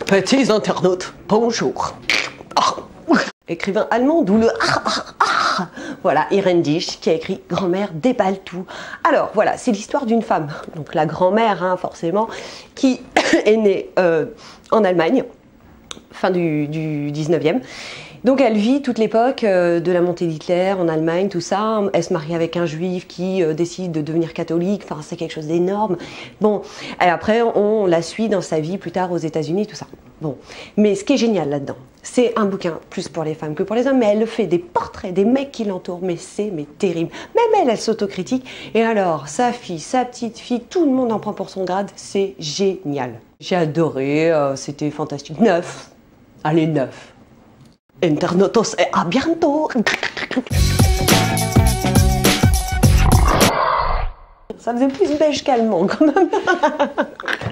Petits internautes, bonjour. Écrivain allemand, d'où le voilà, Irène Dich, qui a écrit Grand-mère déballe tout. Alors voilà, c'est l'histoire d'une femme, donc la grand-mère hein, forcément, qui est née en Allemagne, fin du 19e. Donc elle vit toute l'époque de la montée d'Hitler en Allemagne, tout ça. Elle se marie avec un juif qui décide de devenir catholique, enfin c'est quelque chose d'énorme. Bon, et après on la suit dans sa vie plus tard aux États-Unis, tout ça. Bon, mais ce qui est génial là-dedans, c'est un bouquin plus pour les femmes que pour les hommes, mais elle fait des portraits des mecs qui l'entourent, mais c'est terrible. Même elle s'autocritique. Et alors, sa fille, sa petite fille, tout le monde en prend pour son grade, c'est génial. J'ai adoré, c'était fantastique. 9, allez 9. Internautos et à bientôt. Ça faisait plus beige qu'allemand quand même.